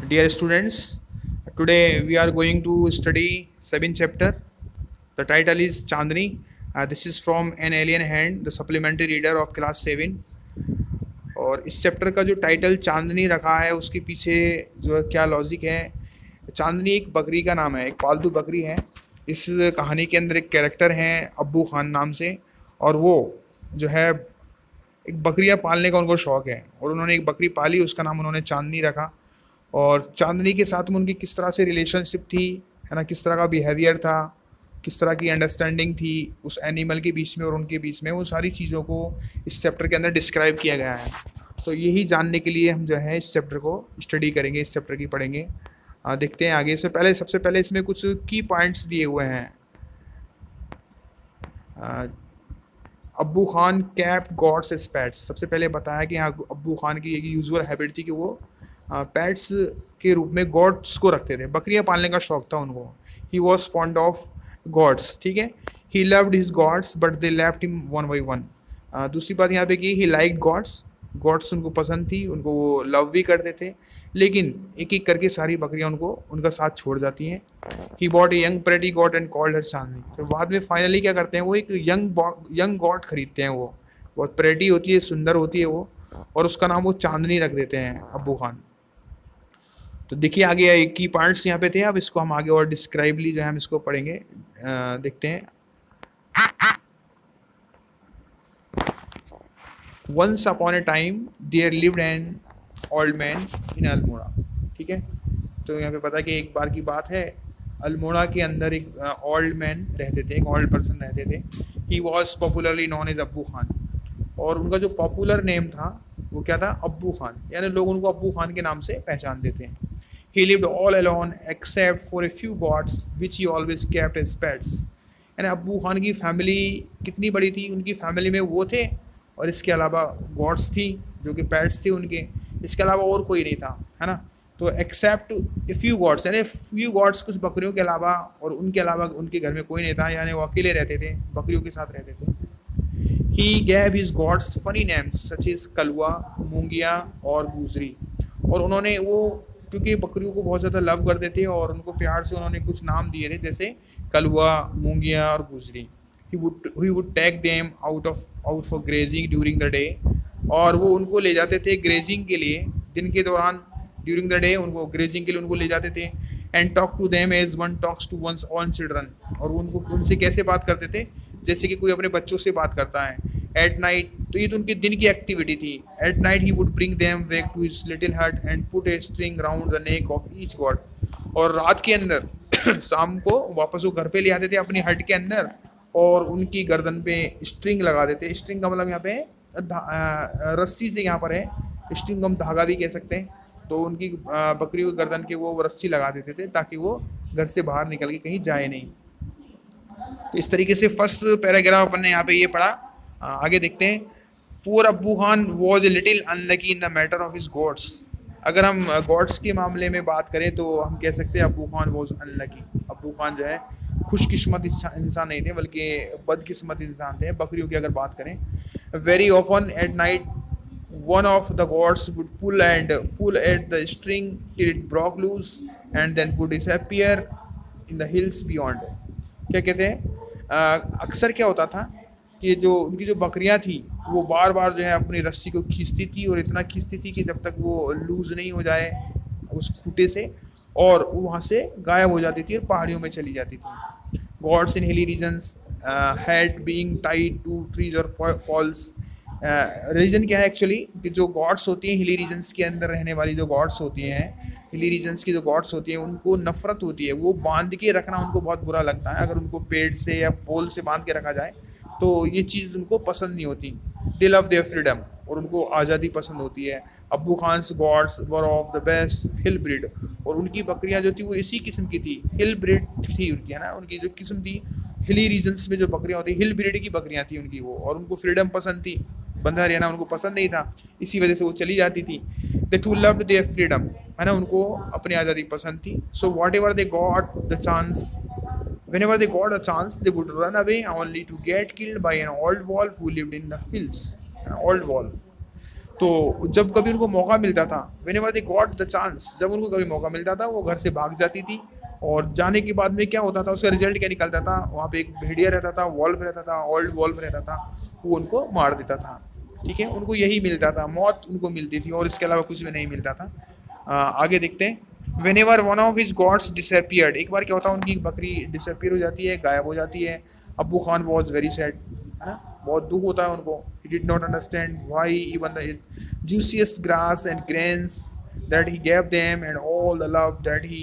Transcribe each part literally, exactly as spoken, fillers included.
Dear students, today we are going to study seventh chapter. The title is Chandni. Uh, this is from An Alien Hand, the supplementary reader of class seven. और इस chapter का जो title चांदनी रखा है उसके पीछे जो क्या लॉजिक है। चांदनी एक बकरी का नाम है, एक पालतू बकरी है। इस कहानी के अंदर एक कैरेक्टर है अब्बू खान नाम से, और वो जो है एक बकरियां पालने का उनको शौक़ है और उन्होंने एक बकरी पाली, उसका नाम उन्होंने चांदनी रखा। और चांदनी के साथ में उनकी किस तरह से रिलेशनशिप थी, है ना, किस तरह का बिहेवियर था, किस तरह की अंडरस्टैंडिंग थी उस एनिमल के बीच में और उनके बीच में, वो सारी चीज़ों को इस चैप्टर के अंदर डिस्क्राइब किया गया है। तो यही जानने के लिए हम जो है इस चैप्टर को स्टडी करेंगे, इस चैप्टर की पढ़ेंगे। आ, देखते हैं आगे। इससे पहले सबसे पहले इसमें कुछ की पॉइंट्स दिए हुए हैं। Uh, Abbu Khan kept goats as pets. सबसे पहले बताया कि हाँ, अब्बू खान की एक यूजुअल हैबिट थी कि वो पेट्स के रूप में गॉड्स को रखते थे, बकरियां पालने का शौक था उनको। He was fond of goats, ठीक है। He loved his goats but they left him one by one. दूसरी बात यहाँ पे की ही लाइक गॉड्स, गॉड्स उनको पसंद थी, उनको वो लव भी करते थे, लेकिन एक एक करके सारी बकरियां उनको उनका साथ छोड़ जाती हैं। He bought a young pretty goat and called her Chandni. फिर बाद में फाइनली क्या करते हैं, वो एक यंग यंग गॉड खरीदते हैं। वो बहुत प्रेटी होती है, सुंदर होती है वो, और उसका नाम वो चांदनी रख देते हैं अब्बू खान। तो देखिए आगे एक की पॉइंट्स यहाँ पे थे, अब इसको हम आगे और डिस्क्राइबली जो है हम इसको पढ़ेंगे। आ, देखते हैं। Once upon a time there lived an old man in Almora, ठीक है। तो यहाँ पे पता है कि एक बार की बात है, अल्मोड़ा के अंदर एक ओल्ड मैन रहते थे, एक ओल्ड पर्सन रहते थे। He was popularly known as Abbu Khan, और उनका जो पॉपुलर नेम था वो क्या था, अब्बू खान, यानी लोग उनको अब्बू खान के नाम से पहचानते थे। He lived all alone except for a few goats which he always kept as pets. यानी अब्बू खान की फैमिली कितनी बड़ी थी, उनकी फैमिली में वो थे और इसके अलावा गॉड्स थी जो कि पेट्स थे उनके, इसके अलावा और कोई नहीं था, है ना। तो एक्सेप्ट ए फ्यू गॉड्स, यानी फ्यू गॉड्स, कुछ बकरियों के अलावा, और उनके अलावा उनके घर में कोई नहीं था, यानी वो अकेले रहते थे, बकरियों के साथ रहते थे। He gave his gods funny names such as कलवा, मूंगिया और गुजरी। और उन्होंने वो क्योंकि बकरियों को बहुत ज़्यादा लव करते थे और उनको प्यार से उन्होंने कुछ नाम दिए थे, जैसे कलवा, मूंगिया और Gujri. He would he would take them out of out for grazing during the day, और वो उनको ले जाते थे ग्रेजिंग के लिए दिन के दौरान। ड्यूरिंग द डे उनको ग्रेजिंग के लिए उनको ले जाते थे। And talk to them as one talks to one's own children, और उनको उनसे कैसे बात करते थे, जैसे कि कोई अपने बच्चों से बात करता है। एट नाइट, तो ये तो उनकी दिन की एक्टिविटी थी। At night he would bring them back to his little hut and put a string round the neck of each goat. और रात के अंदर शाम को वापस वो घर पे ले आते थे अपनी हट के अंदर, और उनकी गर्दन पे स्ट्रिंग लगा देते। स्ट्रिंग का मतलब यहाँ पे रस्सी से, यहाँ पर है स्ट्रिंग को हम धागा भी कह सकते हैं। तो उनकी बकरियों की गर्दन के वो रस्सी लगा देते थे ताकि वो घर से बाहर निकल के कहीं जाए नहीं। तो इस तरीके से फर्स्ट पैराग्राफ अपन ने यहाँ पे ये पढ़ा। आगे देखते हैं। Poor Abbu Khan was a little unlucky in the matter of his goats. अगर हम गॉड्स के मामले में बात करें तो हम कह सकते हैं अब्बू खान वॉज अनलकी। अब्बू खान जो है खुशकिस्मत इंसान नहीं थे, बल्कि बदकिस्मत इंसान थे बकरियों की अगर बात करें। Very often at night one of the goats would pull and pull at the string till it broke loose and then would disappear in the hills beyond. क्या कहते हैं, अक्सर क्या होता था कि जो उनकी जो बकरियां थी वो बार बार जो है अपनी रस्सी को खींचती थी, और इतना खींचती थी कि जब तक वो लूज़ नहीं हो जाए उस खूटे से, और वो वहाँ से गायब हो जाती थी और पहाड़ियों में चली जाती थी। Goats in hilly regions had being tied to trees और पॉल्स। रीजन क्या है एक्चुअली, कि जो गॉड्स होती हैं हिली रीजन्स के अंदर रहने वाली जो गॉड्स होती हैं, हिली रीजन्स की जो गॉड्स होती हैं उनको नफरत होती है, वो बांध के रखना उनको बहुत बुरा लगता है। अगर उनको पेड़ से या पोल से बांध के रखा जाए तो ये चीज़ उनको पसंद नहीं होती। दे लव देयर फ्रीडम, और उनको आज़ादी पसंद होती है। Abbu Khan's goats were of the best hill breed, और उनकी बकरियां जो थी वो इसी किस्म की थी, हिल ब्रीड थी उनकी, है ना। उनकी जो किस्म थी हिली रीजन्स में जो बकरियां होती हिल ब्रीड की बकरियां थी उनकी वो, और उनको फ्रीडम पसंद थी, बंधा रहना उनको पसंद नहीं था, इसी वजह से वो चली जाती थी। They too loved their freedom, है ना, उनको अपनी आज़ादी पसंद थी। So whatever they got the chance Whenever they got a chance, they would run away only to get killed by an old wolf who lived in the hills. An old wolf. तो जब कभी उनको मौका मिलता था, whenever they got the chance, जब उनको कभी मौका मिलता था वो घर से भाग जाती थी। और जाने के बाद में क्या होता था, उसका रिजल्ट क्या निकलता था, वहाँ पे एक भेड़िया रहता था, वॉल्व रहता था, ओल्ड वॉल्व रहता था, वो उनको मार देता था। ठीक है, उनको यही मिलता था, मौत उनको मिलती थी और इसके अलावा कुछ भी नहीं मिलता था। आ, आगे देखते हैं। Whenever one of his goats disappeared, एक बार क्या होता है उनकी बकरी डिसअपियर हो जाती है, गायब हो जाती है। Abbu Khan was very sad, है ना, बहुत दुख होता है उनको। He did not understand why even the juiciest grass and grains that he gave them and all the love that he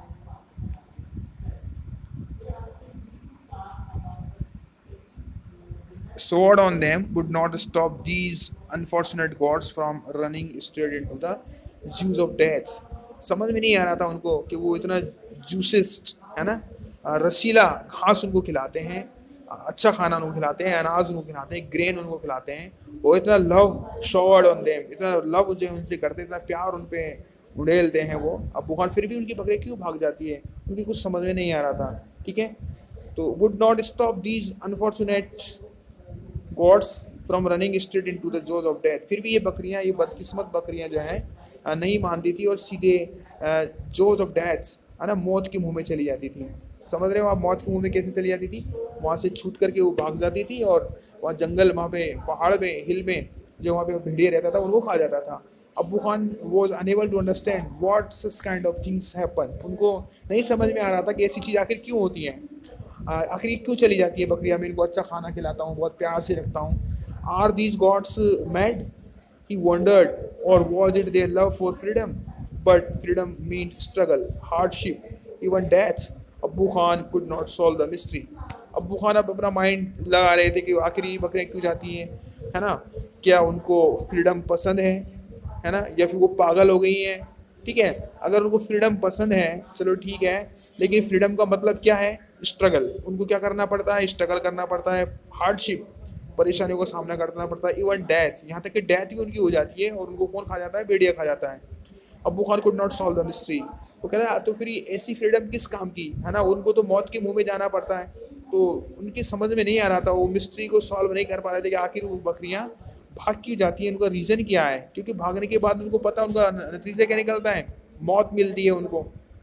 sword on them would not stop these unfortunate gods from running straight into the jaws of death। समझ में नहीं आ रहा था उनको कि वो इतना जूसिस्ट, है ना, रसीला घास उनको खिलाते हैं, अच्छा खाना उनको खिलाते हैं, अनाज उनको खिलाते हैं, ग्रेन उनको खिलाते हैं, वो इतना लव शॉर्ड ऑन देम, इतना लव जो उनसे करते हैं, इतना प्यार उन पे उड़ेलते हैं वो। अब बुखान फिर भी उनकी बकरी क्यों भाग जाती है, उनकी कुछ समझ में नहीं आ रहा था। ठीक है, तो would not stop these unfortunate goats from running straight into the jaws of death. फिर भी ये बकरियां, ये बदकिस्मत बकरियां जो हैं नहीं मानती थी और सीधे जॉज ऑफ डेथ, है ना, मौत के मुंह में चली जाती थी। समझ रहे हो आप, मौत के मुंह में कैसे चली जाती थी, वहाँ से छूट करके वो भाग जाती थी और वहाँ जंगल, वहाँ पे पहाड़ पे, हिल में जो वहाँ पे भेड़िया रहता था उनको खा जाता था। Abbu Khan was unable to understand what such kind of things happen. उनको नहीं समझ में आ रहा था कि ऐसी चीज़ आखिर क्यों होती हैं, आखिर क्यों चली जाती है बकरियाँ। मैं इनको अच्छा खाना खिलाता हूँ, बहुत प्यार से रखता हूँ। Are these goats mad, he wondered, और was it their love for freedom, but freedom mean struggle, hardship, even death. Abbu Khan could not solve the mystery. Abbu Khan अब अपना माइंड लगा रहे थे कि आखिर ये बकरियाँ क्यों जाती हैं, है ना, क्या उनको फ्रीडम पसंद है, है ना, या फिर वो पागल हो गई हैं। ठीक है, अगर उनको फ्रीडम पसंद है चलो ठीक है, लेकिन फ्रीडम का मतलब क्या है, स्ट्रगल। उनको क्या करना पड़ता है, स्ट्रगल करना पड़ता है, हार्डशिप, परेशानियों का सामना करना पड़ता है, इवन डेथ, यहाँ तक कि डेथ ही उनकी हो जाती है और उनको कौन खा जाता है, भेड़िया खा जाता है। Abbu Khan could not solve the mystery. वो कह रहा है तो फिर ऐसी फ्रीडम किस काम की, है ना, उनको तो मौत के मुंह में जाना पड़ता है। तो उनकी समझ में नहीं आ रहा था, वो मिस्ट्री को सॉल्व नहीं कर पा रहे थे कि आखिर वो बकरियां भाग क्यों जाती हैं, उनका रीज़न क्या है। क्योंकि भागने के बाद उनको पता, उनका नतीजा क्या निकलता है, मौत मिलती है उनको।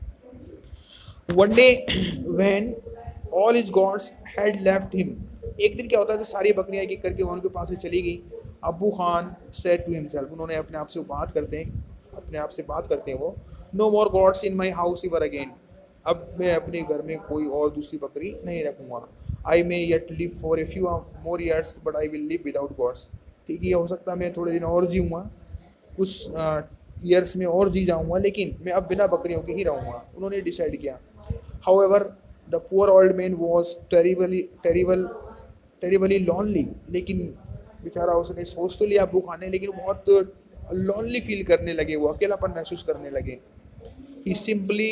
One day when all his goats had left him, एक दिन क्या होता है तो सारी बकरियां एक एक करके उनके पास से चली गई। अब्बू खान सेड टू हिमसेल्फ, उन्होंने अपने आप से बात करते हैं, अपने आप से बात करते हैं वो, no more goats in my house ever again, अब मैं अपने घर में कोई और दूसरी बकरी नहीं रखूँगा। I may yet live for a few more years but I will live without goats. ठीक है, ये हो सकता है मैं थोड़े दिन और जीऊँगा, कुछ ईयर्स में और जी जाऊँगा, लेकिन मैं अब बिना बकरियों के ही रहूँगा, उन्होंने डिसाइड किया। However the poor old man was terribly terrible terribly lonely, लेकिन बेचारा उसने सोच तो लिया अब्बू खान ने, लेकिन बहुत लॉनली फील करने लगे, वो अकेलापन महसूस करने लगे। He simply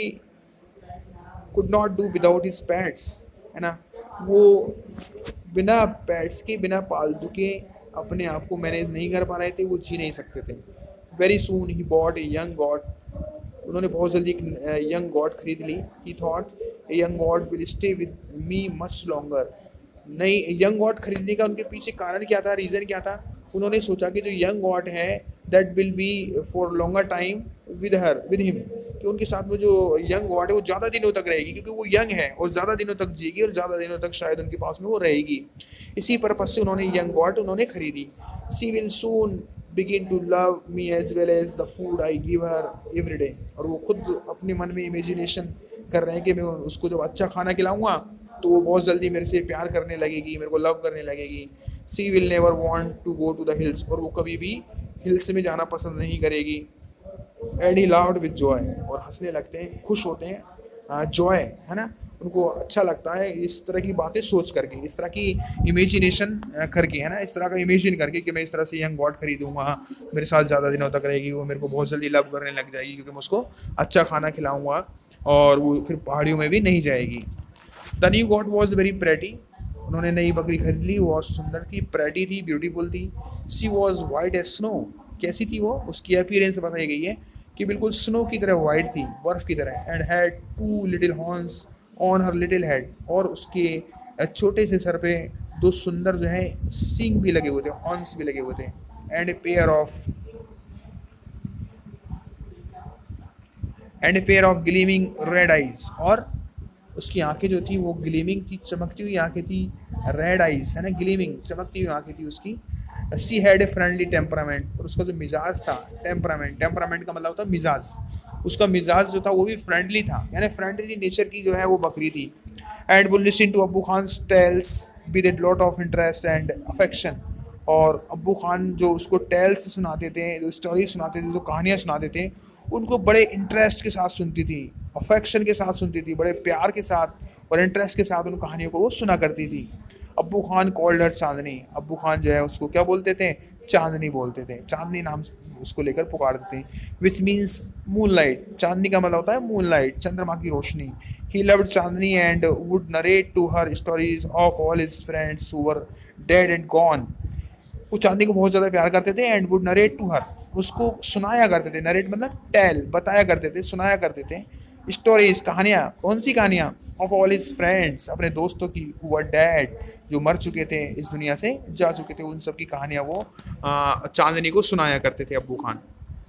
could not do without his pets, है ना, वो बिना पैट्स के, बिना पालतू के अपने आप को मैनेज नहीं कर पा रहे थे, वो जी नहीं सकते थे। Very soon he bought a young goat, उन्होंने बहुत जल्दी एक यंग गॉड खरीद ली। He thought a young goat will stay with me much longer. नहीं, यंग गॉड खरीदने का उनके पीछे कारण क्या था, रीज़न क्या था, उन्होंने सोचा कि जो यंग गॉड है that will be for longer time with her with him, कि उनके साथ में जो यंग गॉड है वो ज़्यादा दिनों तक रहेगी, क्योंकि वो यंग है और ज़्यादा दिनों तक जिएगी और ज़्यादा दिनों तक शायद उनके पास में वो रहेगी। इसी पर्पज से उन्होंने यंग गॉड उन्होंने खरीदी। She will soon begin to love me as well as the food I give her every day, और वो खुद अपने मन में इमेजिनेशन कर रहे हैं कि मैं उसको जब अच्छा खाना खिलाऊंगा तो वो बहुत जल्दी मेरे से प्यार करने लगेगी, मेरे को लव करने लगेगी। She will never want to go to the hills, और वो कभी भी हिल्स में जाना पसंद नहीं करेगी। And he laughed with joy, और हंसने लगते हैं, खुश होते हैं, जॉय, है ना, उनको अच्छा लगता है इस तरह की बातें सोच करके, इस तरह की इमेजिनेशन करके, है ना, इस तरह का इमेजिन करके कि मैं इस तरह से यंग गॉड खरीदूंगा, मेरे साथ ज़्यादा दिनों तक रहेगी, वो मेरे को बहुत जल्दी लव करने लग जाएगी क्योंकि मैं उसको अच्छा खाना खिलाऊंगा और वो फिर पहाड़ियों में भी नहीं जाएगी। The new God was very pretty, उन्होंने नई बकरी खरीद ली, वो सुंदर थी, प्रेटी थी, ब्यूटीफुल थी। She was white as snow, कैसी थी वो, उसकी अपीयरेंस बताई गई है कि बिल्कुल स्नो की तरह वाइट थी, बर्फ़ की तरह। And had two little horns on her little head, और उसके छोटे से सर पे दो सुंदर जो है सींग भी लगे हुए थे, हॉर्न्स भी लगे हुए थे। And a pair of and a pair of gleaming red eyes, और उसकी आंखें जो थी वो ग्लीमिंग थी, चमकती हुई आंखें थी, रेड आइज है ना, ग्लीमिंग चमकती हुई आंखें थी उसकी। She had a friendly temperament, और उसका जो मिजाज था, टेम्परामेंट टेम्परामेंट का मतलब होता है मिजाज, उसका मिजाज जो था वो भी फ्रेंडली था, यानी फ्रेंडली नेचर की जो है वो बकरी थी। एंड वो listen to Abbu Khan tales with a lot of interest and affection, और अब्बू खान जो उसको टेल्स सुनाते थे, जो स्टोरी सुनाते थे, जो कहानियाँ सुनाते थे, उनको बड़े इंटरेस्ट के साथ सुनती थी, अफेक्शन के साथ सुनती थी, बड़े प्यार के साथ और इंटरेस्ट के साथ उन कहानियों को वो सुना करती थी। अब्बू खान कॉल्ड हर चांदनी, अब्बू खान जो है उसको क्या बोलते थे, चांदनी बोलते थे, चांदनी नाम उसको लेकर पुकारते थे। Which means moon light, Chandni का मतलब होता है मून लाइट, चंद्रमा की रोशनी। He loved Chandni and would narrate to her stories of all his friends who were dead and gone. वो चांदनी को बहुत ज़्यादा प्यार करते थे। And would narrate to her, उसको सुनाया करते थे, नरेट मतलब टेल, बताया करते थे, सुनाया करते थे, स्टोरीज कहानियाँ। कौन सी कहानियाँ? ऑफ ऑल हिज फ्रेंड्स, अपने दोस्तों की, हु वर डेड, जो मर चुके थे, इस दुनिया से जा चुके थे, उन सब की कहानियाँ वो आ, चांदनी को सुनाया करते थे अब्बू खान।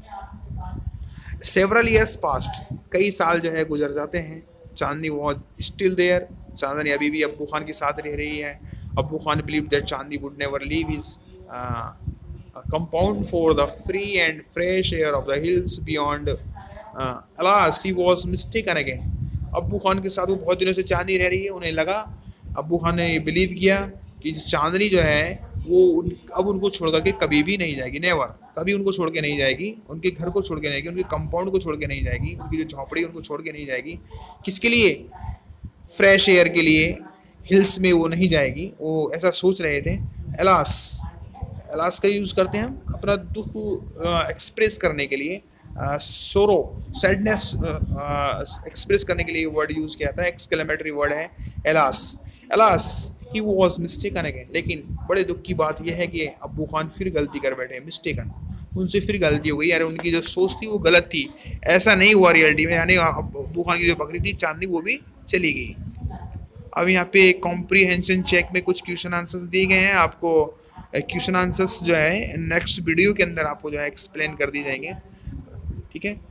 सेवरल ईयर्स पास्ट, कई साल जो है गुजर जाते हैं। Chandni was still there, Chandni अभी भी अब्बू खान के साथ रह रही है। Abbu Khan believe that Chandni would never leave his compound for the free and fresh air of the hills beyond. uh, alas he was mistaken again. अब्बू खान के साथ वो बहुत दिनों से चांदनी रह रही है, उन्हें लगा, अब्बू खान ने ये बिलीव किया कि चांदनी जो है वो उन, अब उनको छोड़ करके कभी भी नहीं जाएगी, नेवर, कभी उनको छोड़ के नहीं जाएगी, उनके घर को छोड़ के नहीं जाएगी, उनके कंपाउंड को छोड़ के नहीं जाएगी, उनकी जो झोपड़ी उनको छोड़ के नहीं जाएगी। किसके लिए? फ्रेश एयर के लिए, हिल्स में वो नहीं जाएगी, वो ऐसा सोच रहे थे। एलास, एलास का यूज़ करते हैं हम अपना दुख एक्सप्रेस करने के लिए, सोरो, सैडनेस एक्सप्रेस करने के लिए वर्ड यूज़ किया था, एक्सक्लेमेटरी वर्ड है alas. Alas he was mistaken again, लेकिन बड़े दुख की बात यह है कि अब्बू खान फिर गलती कर बैठे, मिस्टेकन, उनसे फिर गलती हो गई। यार उनकी जो सोच थी वो गलत थी, ऐसा नहीं हुआ रियलिटी में, यानी अब्बू खान की जो बकरी थी चांदनी वो भी चली गई। अब यहाँ पे कॉम्प्रीहेंशन चेक में कुछ क्वेश्चन आंसर्स दिए गए हैं, आपको क्वेश्चन आंसर्स जो है नेक्स्ट वीडियो के अंदर आपको जो है एक्सप्लेन कर दी जाएंगे, ठीक है।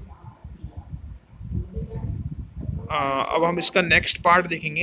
अब हम इसका नेक्स्ट पार्ट देखेंगे।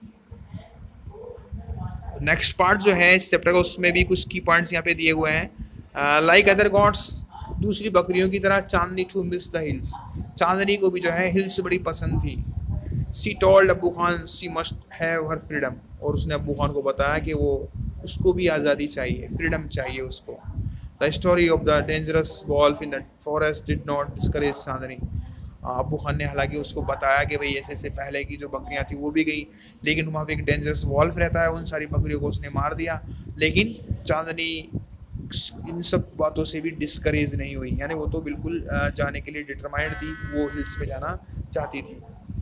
नेक्स्ट पार्ट जो है इस चैप्टर का, उसमें भी कुछ की पॉइंट्स यहाँ पे दिए हुए हैं। लाइक अदर गॉड्स, दूसरी बकरियों की तरह Chandni too miss the hills, Chandni को भी जो है हिल्स बड़ी पसंद थी। She told Abbu Khan she must have her freedom, और उसने अब्बू खान को बताया कि वो उसको भी आज़ादी चाहिए, फ्रीडम चाहिए उसको। The story of the dangerous wolf in the forest did not discourage Chandni, Abbu Khan ने हालांकि उसको बताया कि भाई ऐसे ऐसे पहले की जो बकरियां थी वो भी गई, लेकिन वहाँ पे एक डेंजरस वॉल्फ रहता है, उन सारी बकरियों को उसने मार दिया। लेकिन चांदनी इन सब बातों से भी डिस्करेज नहीं हुई, यानी वो तो बिल्कुल जाने के लिए डिटरमाइंड थी, वो हिल्स में जाना चाहती थी।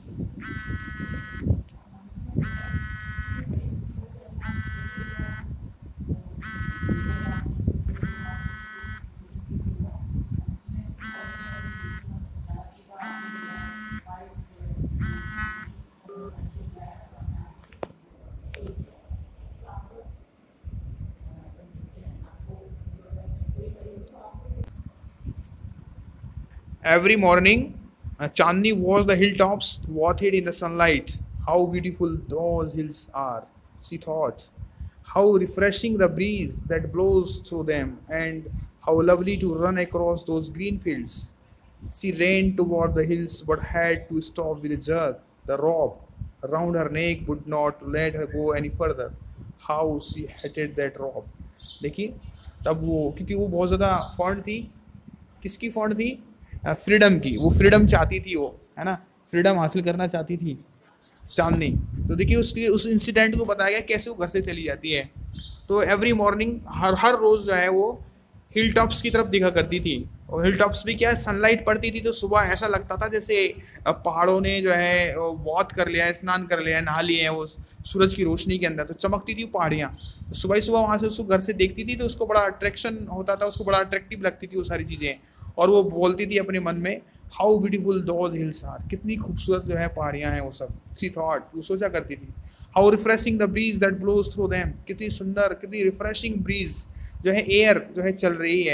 Every morning, uh, Chandni watched the hilltops bathed in the sunlight. How beautiful those hills are, she thought. How refreshing the breeze that blows through them, and how lovely to run across those green fields. She ran toward the hills but had to stop with a jerk. The rope around her neck would not let her go any further. How she hated that rope. देखिए तब वो, क्योंकि वो बहुत ज़्यादा fond थी, किसकी fond थी? फ्रीडम की, वो फ्रीडम चाहती थी, वो है ना, फ्रीडम हासिल करना चाहती थी चांदनी। तो देखिए उसकी उस इंसिडेंट को बताया गया कैसे वो घर से चली जाती है। तो एवरी मॉर्निंग, हर हर रोज़ जो है वो हिल टॉप्स की तरफ दिखा करती थी, और हिल टॉप्स भी क्या है, सनलाइट पड़ती थी तो सुबह ऐसा लगता था जैसे पहाड़ों ने जो है वॉथ कर लिया है, स्नान कर लिया है, नहा लिए हैं वो सूरज की रोशनी के अंदर, तो चमकती थी वो पहाड़ियाँ। सुबह ही सुबह वहाँ से उसको घर से देखती थी तो उसको बड़ा अट्रैक्शन होता था, उसको बड़ा अट्रैक्टिव लगती थी वो सारी चीज़ें, और वो बोलती थी अपने मन में, how beautiful those hills are, कितनी खूबसूरत जो है पहाड़ियाँ हैं वो सब। सी थॉट, वो सोचा करती थी। How refreshing the breeze that blows through them, कितनी सुंदर, कितनी रिफ्रेशिंग ब्रीज जो है, एयर जो है चल रही है,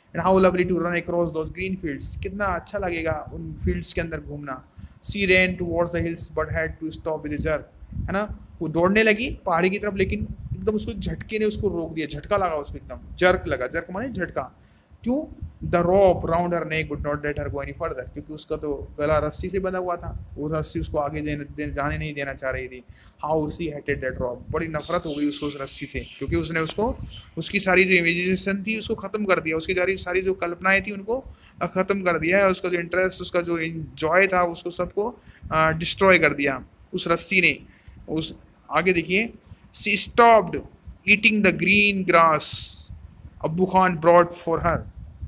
and how lovely to run across those green fields, कितना अच्छा लगेगा उन फील्ड्स के अंदर घूमना। She ran towards the hills but had to stop with a jerk, है ना, वो दौड़ने लगी पहाड़ी की तरफ, लेकिन एकदम उसको झटके ने उसको रोक दिया, झटका लगा उसको, एकदम जर्क लगा, जर्क माने झटका। क्यों? The rope round her neck would not let her go any further, क्योंकि उसका तो गला रस्सी से बंधा हुआ था, वो रस्सी उसको आगे जाने नहीं देना चाह रही थी। How she hated that rope, बड़ी नफरत हो गई उसको उस रस्सी से, क्योंकि उसने उसको उसकी सारी जो इमेजिनेशन थी उसको ख़त्म कर दिया, उसकी सारी सारी जो कल्पनाएं थी उनको ख़त्म कर दिया है, उसका जो इंटरेस्ट, उसका जो इंजॉय था उसको सबको डिस्ट्रॉय कर दिया उस रस्सी ने। उस आगे देखिए, she stopped eating the green grass Abbu Khan broad for her,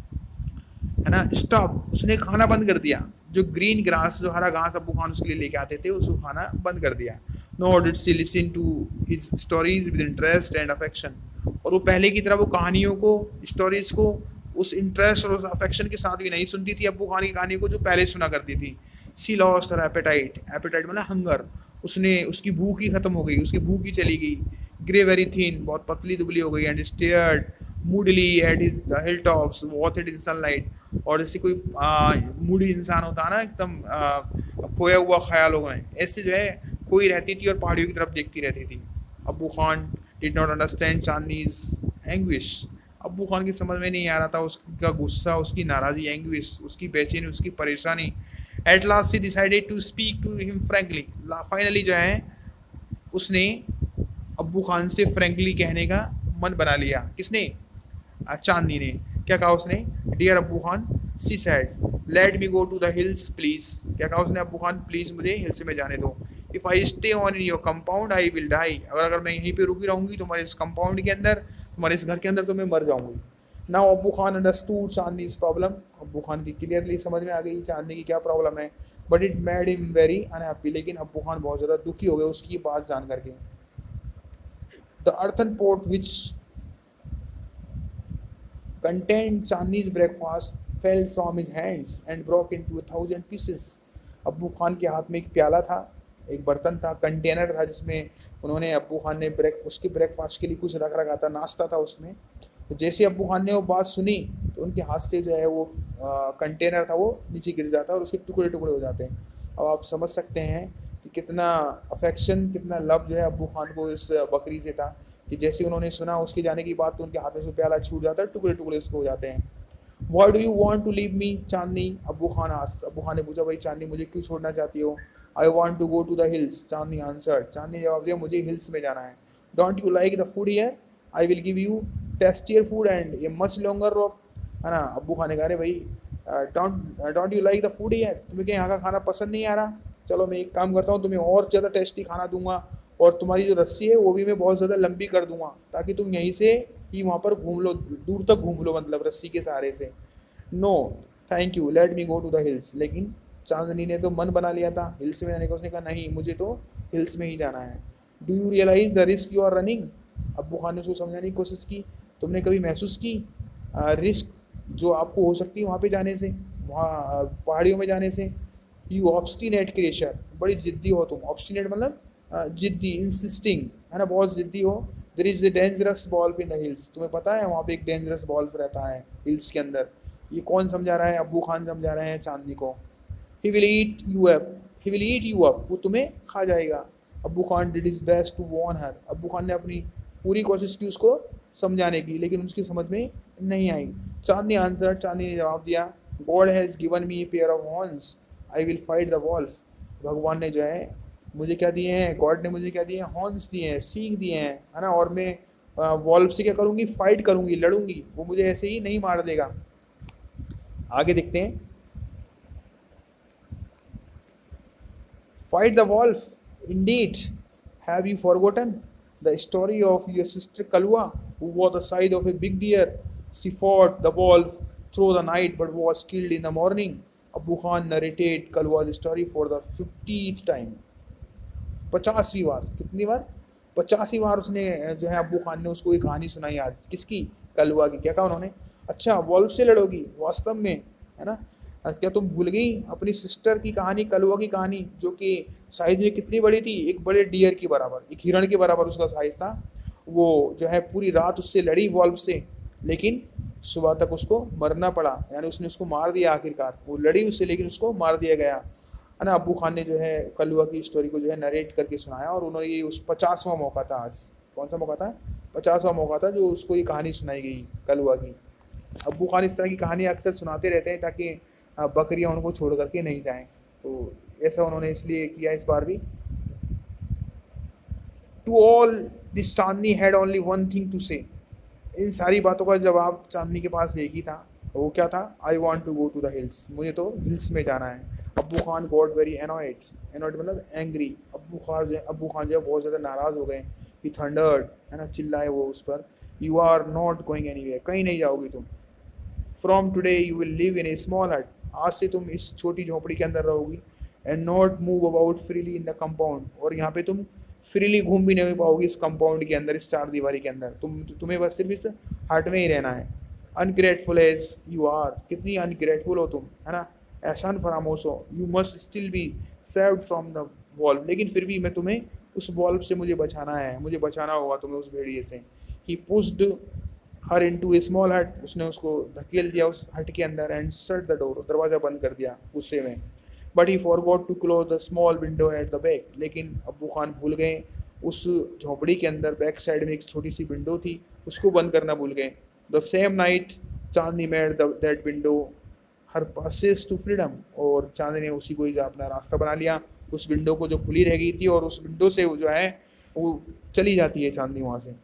है ना, स्टॉप, उसने खाना बंद कर दिया, जो ग्रीन ग्रास, जो हरा घास अब्बू खान उसके लिए लेके आते थे उसको खाना बंद कर दिया। No did she listen to his stories with interest and affection, और वो पहले की तरह वो कहानियों को, स्टोरीज को उस इंटरेस्ट और उस अफेक्शन के साथ भी नहीं सुनती थी अब्बू खान की कहानी को जो पहले सुना करती थी। She lost her appetite, appetite मतलब हंगर, उसने, उसकी भूख ही खत्म हो गई, उसकी भूख ही चली गई। ग्रे वेरी थिन, बहुत पतली दुबली हो गई। And stared moodily at his the hill tops bathed in sunlight, और जैसे कोई मूडी इंसान होता है ना, एकदम खोया हुआ ख्यालों में, ऐसे जो है कोई रहती थी और पहाड़ियों की तरफ देखती रहती थी। Abbu Khan did not understand Chandni's anguish, Abbu Khan की समझ में नहीं आ रहा था उसका गुस्सा, उसकी नाराज़ी, एंग्विश, उसकी बेचैनी, उसकी परेशानी। At last she decided to speak to him frankly, finally जो है उसने अब्बू खान से फ्रैंकली कहने का मन बना लिया। किसने? चांदनी ने। क्या कहा उसने? Dear Abbu Khan, she said, let me go to the hills please, क्या कहा उसने? अब्बू खान प्लीज़ मुझे हिल्स में जाने दो। If I stay on in your compound I will die, अगर अगर मैं यहीं पे रुकी रहूँगी तुम्हारे इस कंपाउंड के अंदर, तुम्हारे इस घर के अंदर, तो मैं मर जाऊँगी। नाउ अब्बू खान अंडरस्टूड चांदनीज प्रॉब्लम, अब्बू खान की क्लियरली समझ में आ गई चांदनी की क्या प्रॉब्लम है। But it made him very unhappy, लेकिन अब्बू खान बहुत ज़्यादा दुखी हो गए उसकी बात जान करके। The earthen pot which contained Chandni's breakfast fell from his hands and broke into a thousand pieces. अब्बू खान के हाथ में एक प्याला था, एक बर्तन था, कंटेनर था, जिसमें उन्होंने, अब्बू खान ने ब्रेक उसके ब्रेकफास्ट के लिए कुछ रख रखा था, नाश्ता था उसमें। तो जैसे अब्बू खान ने वो बात सुनी तो उनके हाथ से जो है वो कंटेनर था वो नीचे गिर जाता है और उसके टुकड़े टुकड़े हो जाते हैं। अब आप समझ सकते हैं कि कितना अफेक्शन, कितना लव जो है अब्बू खान को इस बकरी से था, कि जैसे उन्होंने सुना उसके जाने की बात तो उनके हाथ में से प्याला छूट जाता है, टुकड़े टुकड़े उसको हो जाते हैं। Why do you want to leave me, Chandni? Abbu Khan asked, अब्बू खान ने पूछा, भाई चांदनी मुझे क्यों छोड़ना चाहती हो? I want to go to the hills, Chandni answered, Chandni जवाब दिया, मुझे हिल्स में जाना है। Don't you like the food here? I will give you tastier food and a much longer rope, है ना। अब्बू खान ने कहा, भाई don't don't you like the food here, तुम्हें क्या यहाँ का खाना पसंद नहीं आ रहा? चलो मैं एक काम करता हूँ, तुम्हें और ज़्यादा टेस्टी खाना दूंगा, और तुम्हारी जो रस्सी है वो भी मैं बहुत ज़्यादा लंबी कर दूंगा, ताकि तुम यहीं से ही वहाँ पर घूम लो, दूर तक घूम लो, मतलब रस्सी के सहारे से। No thank you, let me go to the hills, लेकिन चांदनी ने तो मन बना लिया था हिल्स में जाने का, उसने कहा नहीं, मुझे तो हिल्स में ही जाना है। Do you realise the risk you are running, Abbu Khan ने उसको समझाने की कोशिश की, तुमने कभी महसूस की रिस्क जो आपको हो सकती है वहाँ पे जाने से, वहाँ पहाड़ियों में जाने से। यू ऑब्स्टिनेट क्रिएचर, बड़ी जिद्दी हो तुम, ऑब्स्टिनेट मतलब जिद्दी, इंसिस्टिंग, है ना, बहुत जिद्दी हो। देयर इज ए डेंजरस बॉल्व इन द हिल्स, तुम्हें पता है वहाँ पे एक डेंजरस बॉल्व रहता है हिल्स के अंदर। ये कौन समझा रहा है? अब्बू खान समझा रहे हैं चांदनी को। He will eat you up, he will eat you up, वो तुम्हें खा जाएगा। Abbu Khan did his best to warn her, Abbu Khan ने अपनी पूरी कोशिश की उसको समझाने की, लेकिन उसकी समझ में नहीं आई। चांदनी आंसर, चांदनी ने जवाब दिया, god has given me a pair of horns, I will fight the wolf, भगवान ने जो है मुझे क्या दिए हैं, गॉड ने मुझे क्या दिए हैं, हॉर्न्स दिए हैं, सींग दिए हैं, है ना, और मैं वॉल्फ से क्या करूँगी, फाइट करूँगी, लड़ूंगी, वो मुझे ऐसे ही नहीं मार देगा। आगे देखते हैं, fight the wolf indeed, have you forgotten the story of your sister Kalwa who was the size of a big deer, she fought the wolf through the night but was killed in the morning. Abbu Khan narrated Kalwa's story for the fiftieth time, पचासवीं बार, कितनी बार? पचासवीं बार उसने जो है अब्बू खान ने उसको एक कहानी सुनाई आज, किसकी? कलवा की। क्या कहा उन्होंने? अच्छा वॉल्फ से लड़ोगी वास्तव में, है ना, क्या तुम भूल गई अपनी सिस्टर की कहानी, कलवा की कहानी, जो कि साइज में कितनी बड़ी थी, एक बड़े डियर की बराबर, एक हिरण के बराबर उसका साइज था। वो जो है पूरी रात उससे लड़ी वॉल्फ से, लेकिन सुबह तक उसको मरना पड़ा, यानी उसने उसको मार दिया आखिरकार। वो लड़ी उससे लेकिन उसको मार दिया गया, है ना। अब्बू खान ने जो है कलुआ की स्टोरी को जो है नरेट करके सुनाया, और उन्होंने ये उस पचासवां मौका था आज, कौन सा मौका था, पचासवां मौका था जो उसको ये कहानी सुनाई गई कलुआ की। अब्बू खान इस तरह की कहानी अक्सर सुनाते रहते हैं ताकि बकरियां उनको छोड़ करके नहीं जाएं, तो ऐसा उन्होंने इसलिए किया इस बार भी। To all this Chandni had only one thing to say, इन सारी बातों का जवाब चांदनी के पास एक ही था, वो क्या था, I want to go to the hills, मुझे तो हिल्स में जाना है। Abbu Khan got very annoyed, annoyed मतलब एंग्री। अब्बू खान जो है अब्बू खान जो है बहुत ज़्यादा नाराज़ हो गए। ही थंडर्ड, है ना, चिल्लाए वो उस पर, you are not going anywhere, कहीं नहीं जाओगी तुम। From today you will live in a small hut, आज से तुम इस छोटी झोपड़ी के अंदर रहोगी। And not move about freely in the compound, और यहाँ पे तुम फ्रीली घूम भी नहीं पाओगी इस कंपाउंड के अंदर, इस चार दीवारी के अंदर। तुम तुम्हें बस सिर्फ इस हट में ही रहना है। अनग्रेटफुल एज यू आर, कितनी अनग्रेटफुल हो तुम, है ना, एहसान फरामोश हो। You must still be saved from the wolf, लेकिन फिर भी मैं तुम्हें उस वॉल्व से मुझे बचाना है, मुझे बचाना होगा तुम्हें उस भेड़िए से। He pushed her into a small hut, उसने उसको धकेल दिया उस हट के अंदर। एंड शट द डोर, दरवाज़ा बंद कर दिया गुस्से में। But he forgot to close the small window at the back, लेकिन अब्बू खान भूल गए उस झोपड़ी के अंदर बैक साइड में एक छोटी सी विंडो थी, उसको बंद करना भूल गए। The same night Chandni made that window her passes to freedom, और चांदनी ने उसी को ही अपना रास्ता बना लिया, उस विंडो को जो खुली रह गई थी, और उस विंडो से वो जो है वो चली जाती है चांदनी वहाँ से।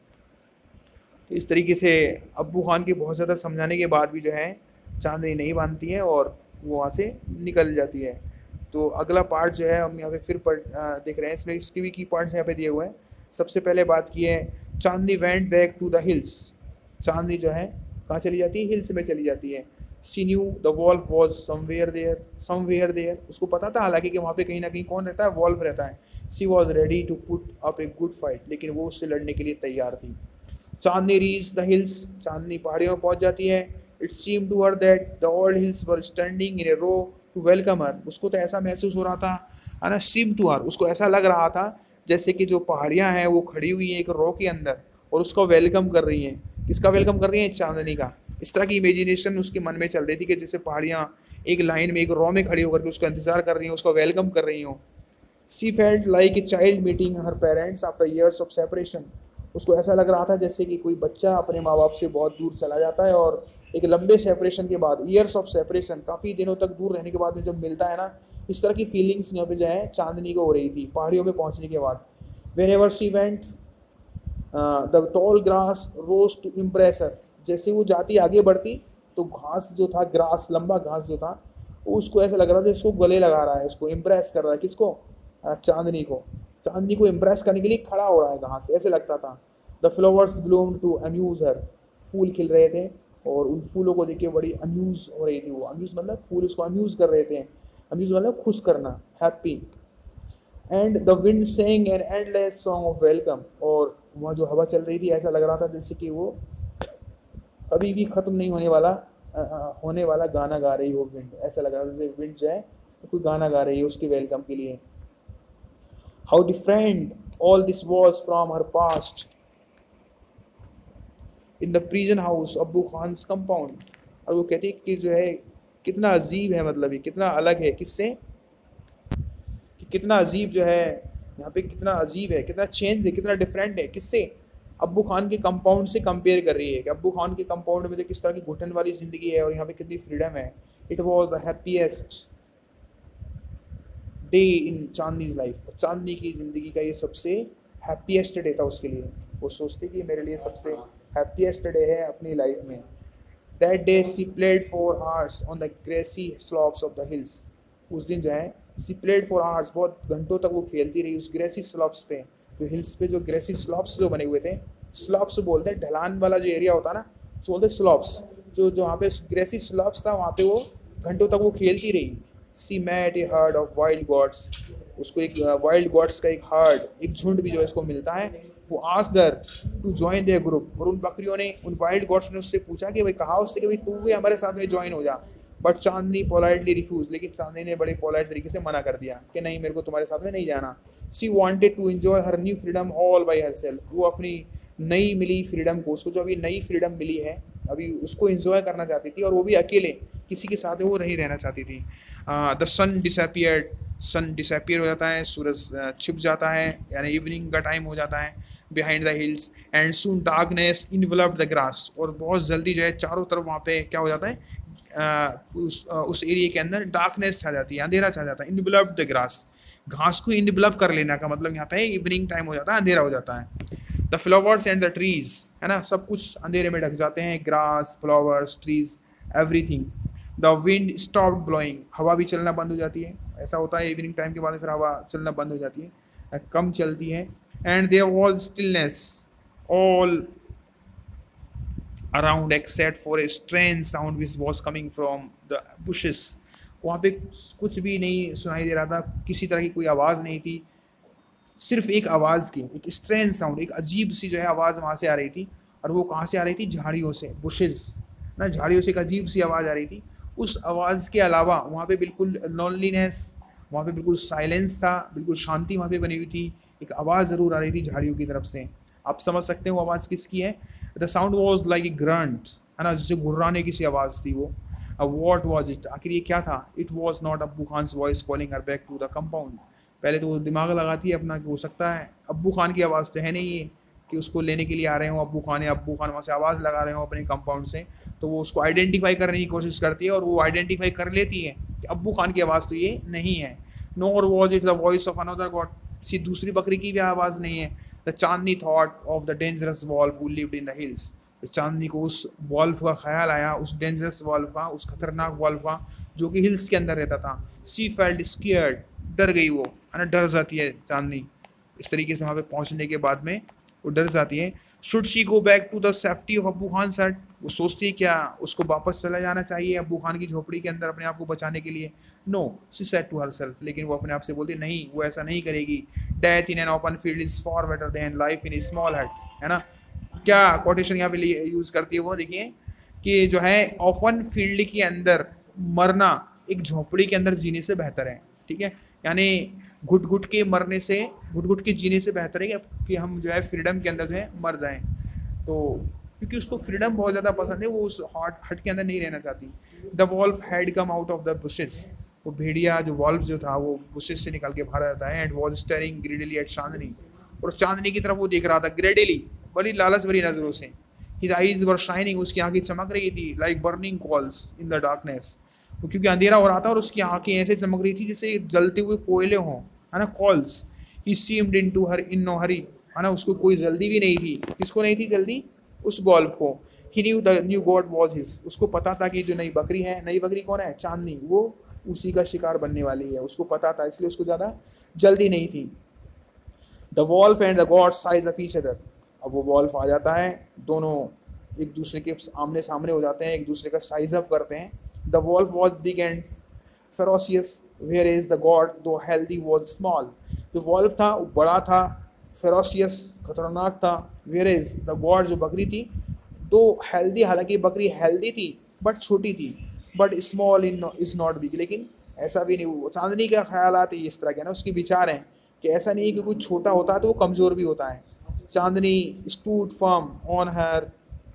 तो इस तरीके से अब्बू खान के बहुत ज़्यादा समझाने के बाद भी जो है चांदनी नहीं मानती है और वो वहाँ से निकल जाती है। तो अगला पार्ट जो है हम यहाँ पे फिर पढ़ देख रहे हैं, इसमें इसके भी की पॉइंट्स यहाँ पे दिए हुए हैं। सबसे पहले बात की है Chandni went back to the hills, Chandni जो है कहाँ चली जाती है, हिल्स में चली जाती है। She knew the wolf was somewhere there, somewhere there, उसको पता था हालांकि कि वहाँ पे कहीं ना कहीं कौन रहता है, वॉल्फ रहता है। She was ready to put up a good fight, लेकिन वो उससे लड़ने के लिए तैयार थी। Chandni reach the hills, Chandni पहाड़ियों में पहुँच जाती है। It seem to her that the all hills were standing in a row to welcome her, उसको तो ऐसा महसूस हो रहा था, है ना, सीम टू हर, उसको ऐसा लग रहा था जैसे कि जो पहाड़ियाँ हैं वो खड़ी हुई हैं एक रो के अंदर और उसको वेलकम कर रही हैं। किसका वेलकम कर रही हैं, चांदनी का। इस तरह की इमेजिनेशन उसके मन में चल रही थी कि जैसे पहाड़ियाँ एक लाइन में एक रो में खड़ी होकर के उसका इंतजार कर रही हैं, उसको वेलकम कर रही हों। She felt like a child meeting her parents after years of separation, उसको ऐसा लग रहा था जैसे कि कोई बच्चा अपने माँ बाप से बहुत दूर चला जाता है और एक लंबे सेपरेशन के बाद, ईयर्स ऑफ सेपरेशन, काफ़ी दिनों तक दूर रहने के बाद में जब मिलता है ना, इस तरह की फीलिंग्स यहाँ पे जो है चांदनी को हो रही थी पहाड़ियों में पहुँचने के बाद। Whenever she went the tall grass rose to impress her, जैसे वो जाती आगे बढ़ती तो घास जो था, ग्रास लंबा घास जो था, उसको ऐसा लग रहा था इसको गले लगा रहा है, इसको इम्प्रेस कर रहा है, किसको, चांदनी को। चांदनी को इम्प्रेस करने के लिए खड़ा हो रहा है घास, ऐसे लगता था। The flowers bloom to amuse her, फूल खिल रहे थे और उन फूलों को देख के बड़ी अम्यूज हो रही थी वो। अम्यूज मतलब फूल उसको अम्यूज कर रहे थे, अम्यूज मतलब खुश करना, happy. And the wind saying an endless song of welcome, और वहाँ जो हवा चल रही थी ऐसा लग रहा था जैसे कि वो कभी भी ख़त्म नहीं होने वाला आ, आ, होने वाला गाना गा रही हो विंड, ऐसा लग रहा था जैसे विंड जो है कोई गाना गा रही है उसके वेलकम के लिए। How different all this was from her past in the prison house Abbu Khan's compound, और वो कहती है कि जो है कितना अजीब है, मतलब ये कितना अलग है किससे, कि कितना अजीब जो है यहाँ पे, कितना अजीब है, कितना चेंज है, कितना डिफरेंट है, किससे, अब्बू खान के कंपाउंड से कंपेयर कर रही है कि अब्बू खान के कंपाउंड में तो किस तरह की घुटन वाली ज़िंदगी है और यहाँ पे कितनी फ्रीडम है। It was the happiest day in Chandni's life, Chandni की ज़िंदगी का ये सबसे हैप्पीएस्ट डे था उसके लिए। वो सोचती कि मेरे लिए सबसे हैप्पीएस्ट डे है अपनी लाइफ में। That day she played for hours on the grassy slopes of the hills, उस दिन जो है सी प्लेड फॉर आवर्स, बहुत घंटों तक वो खेलती रही उस ग्रेसी स्लॉप्स पे, जो हिल्स पे जो ग्रेसी स्लॉप्स जो बने हुए थे, स्लॉप्स बोलते हैं ढलान वाला जो एरिया होता है ना, तो बोलते हैं स्लॉप्स, जो जो वहाँ पे ग्रेसी स्लॉप्स था वहाँ पे वो घंटों तक वो खेलती रही। She met a herd of wild gods, उसको एक वाइल्ड गॉड्स का एक हर्ड, एक झुंड भी जो है इसको मिलता है। वो asked her to join their group, और उन बकरियों ने, उन वाइल्ड गॉड्स ने उससे पूछा कि भाई, कहा उससे कि भाई तू भी हमारे साथ में ज्वाइन हो जा। बट चांदनी पोलाइटली रिफ्यूज, लेकिन चांदनी ने बड़े पोलाइट तरीके से मना कर दिया कि नहीं, मेरे को तुम्हारे साथ में नहीं जाना। She wanted to enjoy her new freedom all by herself, वो अपनी नई मिली फ्रीडम को, उसको जो अभी नई फ्रीडम मिली है अभी उसको इंजॉय करना चाहती थी, और वो भी अकेले, किसी के साथ वो नहीं रहना चाहती थी। The sun disappeared, sun disappear हो जाता है, सूरज छिप जाता है, यानी इवनिंग का टाइम हो जाता है behind the hills, and soon darkness enveloped the grass, और बहुत जल्दी जो है चारों तरफ वहाँ पे क्या हो जाता है, Uh, उस uh, उस एरिया के अंदर डार्कनेस छा जाती है, अंधेरा छा जाता है। इनवेलप्ड द ग्रास, घास को इनवेलप कर लेना का मतलब यहाँ पे इवनिंग टाइम हो जाता है, अंधेरा हो जाता है। The flowers and the trees, है ना, सब कुछ अंधेरे में ढक जाते हैं, grass, flowers, trees, everything. The wind stopped blowing, हवा भी चलना बंद हो जाती है, ऐसा होता है इवनिंग टाइम के बाद फिर हवा चलना बंद हो जाती है, कम चलती है। And there was stillness all around except for a strange sound which was coming from the bushes, वहाँ पे कुछ भी नहीं सुनाई दे रहा था, किसी तरह की कोई आवाज़ नहीं थी, सिर्फ एक आवाज़ की, एक स्ट्रेंज साउंड, एक अजीब सी जो है आवाज़ वहाँ से आ रही थी, और वो कहाँ से आ रही थी, झाड़ियों से, बुशेस ना, झाड़ियों से एक अजीब सी आवाज़ आ रही थी। उस आवाज़ के अलावा वहाँ पे बिल्कुल लोनलीनेस, वहाँ पे बिल्कुल साइलेंस था, बिल्कुल शांति वहाँ पे बनी हुई थी, एक आवाज़ ज़रूर आ रही थी झाड़ियों की तरफ से। आप समझ सकते हो आवाज़ किसकी है। The sound was like a grunt, है ना, जिससे घुर्राने की सी आवाज़ थी वो। अब वॉट वॉज इट, आखिर ये क्या था। It was not Abbu Khan voice calling her back to the compound. पहले तो वो दिमाग लगाती है अपना कि हो सकता है अब्बू खान की आवाज़ तो है नहीं ये कि उसको लेने के लिए आ रहे हो अब्बू खान, या अब्बू खान वहाँ से आवाज़ लगा रहे हो अपने कंपाउंड से, तो वो उसको आइडेंटिफाई करने की कोशिश करती है, और वो आइडेंटिफाई कर लेती है कि अब्बू खान की आवाज़ तो ये नहीं है। Nor was it the voice of another god, किसी दूसरी बकरी की भी आवाज़ नहीं है। The Chandni thought of the dangerous wolf who lived in the hills, Chandni को उस वॉल्फ का ख्याल आया, उस डेंजरस वॉल्फ का, उस खतरनाक वॉल्फ का जो कि हिल्स के अंदर रहता था। सी फेल्ट स्कियर्ड, डर गई वो, है ना, डर जाती है चांदनी, इस तरीके से वहाँ पे पहुँचने के बाद में वो डर जाती है। Should she go back to the safety of Abbu Khan set, वो सोचती है क्या उसको वापस चला जाना चाहिए अब्बू खान की झोपड़ी के अंदर अपने आप को बचाने के लिए। No she said to herself, लेकिन वो अपने आप से बोलती नहीं, वो ऐसा नहीं करेगी। Death in an open field is far better than life in a small hut, है ना। क्या कोटेशन यहाँ पे यूज़ करती है वो, देखिए कि जो है ओपन फील्ड के अंदर मरना एक झोपड़ी के अंदर जीने से बेहतर है, ठीक है, यानी घुट घुट के मरने से, घुट घुट के जीने से बेहतर है कि हम जो है फ्रीडम के अंदर जो है मर जाएं। तो क्योंकि उसको फ्रीडम बहुत ज़्यादा पसंद है, वो उस हॉट हट के अंदर नहीं रहना चाहती। The wolf had come out of the bushes, वो भेड़िया जो वॉल्फ जो था वो बुशेस से निकल के बाहर आता है। And was staring greedily at Chandni, और चांदनी की तरफ वो देख रहा था, ग्रेडली, बड़ी लालच भरी नज़रों से। हिज आइज वर शाइनिंग, उसकी आंखें चमक रही थी, like burning coals in the darkness, क्योंकि अंधेरा हो रहा था और उसकी आंखें ऐसे चमक रही थी जैसे जलते हुए कोयले हों, है ना, coals. He seemed in to her in no hurry, है ना, उसको कोई जल्दी भी नहीं थी। किसको नहीं थी जल्दी, उस वॉल्फ को। He knew the new God was his, उसको पता था कि जो नई बकरी है, नई बकरी कौन है, चांदनी, वो उसी का शिकार बनने वाली है, उसको पता था, इसलिए उसको ज़्यादा जल्दी नहीं थी। The wolf and the god size up each other, अब वो वॉल्फ आ जाता है, दोनों एक दूसरे के आमने सामने हो जाते हैं, एक दूसरे का साइज अप करते हैं। The wolf was big and ferocious whereas the god though healthy was small, जो वॉल्फ था वो बड़ा था, फेरोसियस खतरनाक था, वेयर इज द गॉड जो बकरी थी, तो हेल्दी, हालांकि बकरी हेल्दी थी बट छोटी थी, but small in is not big, लेकिन ऐसा भी नहीं। वो चांदनी का ख्याल आते इस तरह के ना, उसके विचार हैं कि ऐसा नहीं कि कोई छोटा होता है तो वो कमज़ोर भी होता है। Chandni stood firm on her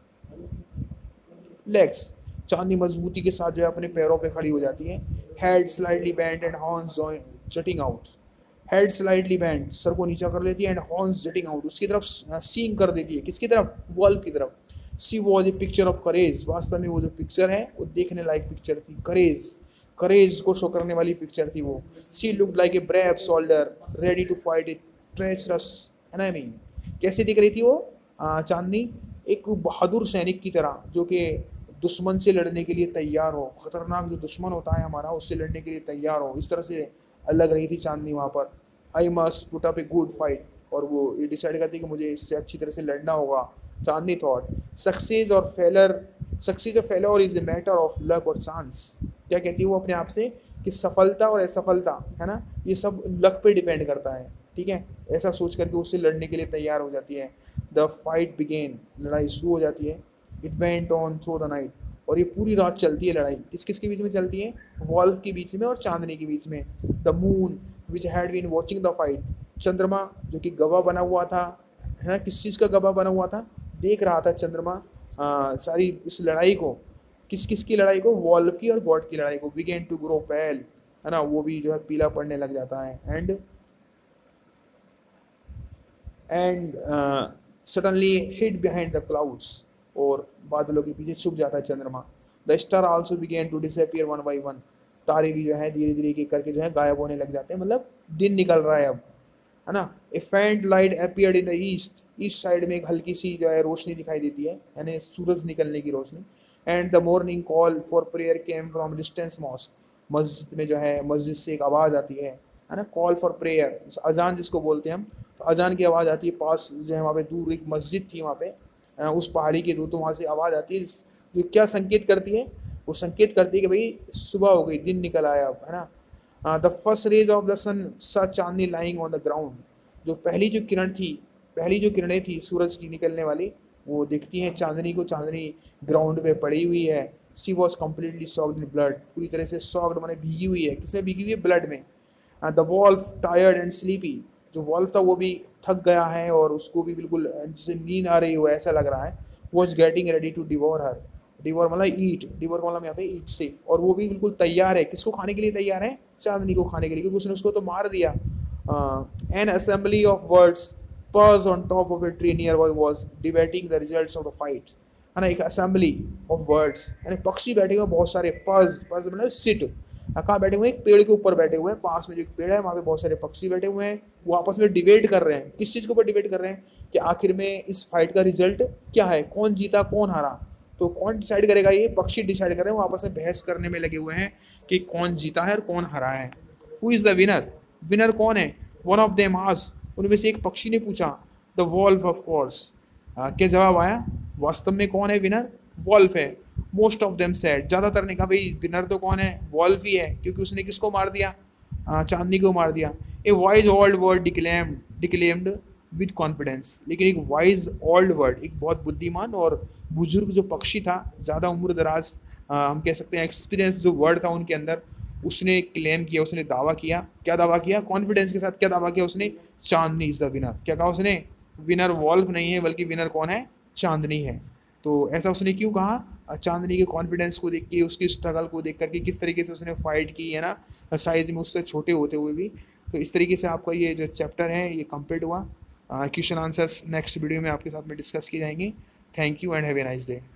legs, Chandni मजबूती के साथ जो है अपने पैरों पे खड़ी हो जाती है। Head slightly bent and horns jutting out, head slightly bent, सर को नीचा कर लेती है, एंड हॉर्न्स जटिंग आउट, उसकी तरफ सींग कर देती है, किसकी तरफ, वॉल्फ की तरफ। She was a picture of courage, वास्तव में वो जो पिक्चर है वो देखने लायक पिक्चर थी, करेज, करेज को शो करने वाली पिक्चर थी वो। She looked like a brave soldier ready to fight a treacherous enemy, कैसे दिख रही थी वो आ, चांदनी, एक बहादुर सैनिक की तरह जो कि दुश्मन से लड़ने के लिए तैयार हो, खतरनाक जो दुश्मन होता है हमारा उससे लड़ने के लिए तैयार हो, इस तरह से लग रही थी चांदनी वहाँ पर। I must put up a good fight, और वो ये डिसाइड करती कि मुझे इससे अच्छी तरह से लड़ना होगा। चांदनी थॉट सक्सेस और फेलर, सक्सेस और failure is a matter of luck और चांस, क्या कहती है वो अपने आप से कि सफलता और असफलता, है ना, ये सब लक पे डिपेंड करता है, ठीक है, ऐसा सोच करके उससे लड़ने के लिए तैयार हो जाती है। द फाइट बिगेन, लड़ाई शुरू हो जाती है। It went on through the night, और ये पूरी रात चलती है लड़ाई, किस किस के बीच में चलती है, वॉल्फ के बीच में और चांदनी के बीच में। The moon which had been watching the fight, चंद्रमा जो कि गवाह बना हुआ था, है ना, किस चीज़ का गवाह बना हुआ था, देख रहा था चंद्रमा आ, सारी इस लड़ाई को, किस किस की लड़ाई को, वॉल्व की और गॉड की लड़ाई को, बिगेन टू ग्रो पेल, है ना, वो भी जो है पीला पड़ने लग जाता है। And and suddenly hid behind the clouds, और बादलों के पीछे छुप जाता है चंद्रमा। The star also began to disappear one by one, तारे भी जो है धीरे धीरे एक करके जो है गायब होने लग जाते हैं, मतलब दिन निकल रहा है अब, है ना। A faint light appeared in the east, east side में एक हल्की सी जो है रोशनी दिखाई देती है, यानी सूरज निकलने की रोशनी। And the morning call for prayer came from distance mosque, मस्जिद में जो है मस्जिद से एक आवाज़ आती है है ना, कॉल फॉर प्रेयर, अजान जिसको बोलते हैं हम, तो अजान की आवाज़ आती है। पास जो है वहाँ पे दूर एक मस्जिद थी वहाँ पे, उस पहाड़ी के दूर, तो वहाँ से आवाज़ आती है जो क्या संकेत करती है, वो संकेत करती है कि भाई सुबह हो गई, दिन निकल आया अब, है ना। The first rays of the sun saw Chandni lying on the ground, जो पहली जो किरण थी, पहली जो किरणें थी सूरज की निकलने वाली, वो दिखती हैं चांदनी को, चांदनी ग्राउंड पे पड़ी हुई है। She was completely soaked in blood, पूरी तरह से सॉक्ड माने भीगी हुई है, किसमें भीगी हुई है, ब्लड में। The wolf tired and sleepy, जो वॉल्फ था वो भी थक गया है और उसको भी बिल्कुल जैसे नींद आ रही हो ऐसा लग रहा है। Was getting ready to devour her, devour मतलब ईट, डिवोर मतलब यहाँ पे ईट से, और वो भी बिल्कुल तैयार है, किसको खाने के लिए तैयार है, चांदनी को खाने के लिए, क्योंकि उसने उसको तो मार दिया। An assembly of words perched on top of a tree near was debating the results of the fight, है ना, एक असेंबली ऑफ वर्ड्स, यानी पक्षी बैठे हुए बहुत सारे, पर्स, पर्स मतलब सिट, कहाँ बैठे हुए हैं, एक पेड़ के ऊपर बैठे हुए हैं, पास में जो एक पेड़ है वहाँ पे बहुत सारे पक्षी बैठे हुए हैं, वो आपस में डिबेट कर रहे हैं, किस चीज़ के ऊपर डिबेट कर रहे हैं कि आखिर में इस फाइट का रिजल्ट क्या है, कौन जीता कौन हारा। तो कौन डिसाइड करेगा, ये पक्षी डिसाइड कर रहे हैं, वो आपस में बहस करने में लगे हुए हैं कि कौन जीता है और कौन हारा है। Who is the winner, winner कौन है, वन ऑफ देम आस्क्ड, उनमें से एक पक्षी ने पूछा। द वॉल्फ ऑफ कोर्स, क्या जवाब आया, वास्तव में कौन है विनर, वॉल्फ है। मोस्ट ऑफ देम सेड, ज़्यादातर ने कहा भाई विनर तो कौन है, वॉल्फ ही है, क्योंकि उसने किसको मार दिया, चांदनी को मार दिया। A wise old word declaimed declaimed with confidence, लेकिन एक वाइज ओल्ड वर्ड, एक बहुत बुद्धिमान और बुजुर्ग जो पक्षी था, ज़्यादा उम्र दराज हम कह सकते हैं, एक्सपीरियंस जो वर्ड था उनके अंदर, उसने क्लेम किया, उसने दावा किया, क्या दावा किया, कॉन्फिडेंस के साथ क्या दावा किया उसने, चांदनी इज़ द विनर। क्या कहा उसने, विनर वॉल्फ नहीं है बल्कि विनर कौन है, चांदनी है। तो ऐसा उसने क्यों कहा, चांदनी के कॉन्फिडेंस को देख के, उसकी स्ट्रगल को देख करके, किस तरीके से उसने फाइट की है ना, साइज में उससे छोटे होते हुए भी। तो इस तरीके से आपका ये जो चैप्टर है ये कंप्लीट हुआ। क्वेश्चन आंसर्स नेक्स्ट वीडियो में आपके साथ में डिस्कस किए जाएंगे। Thank you and have a nice day.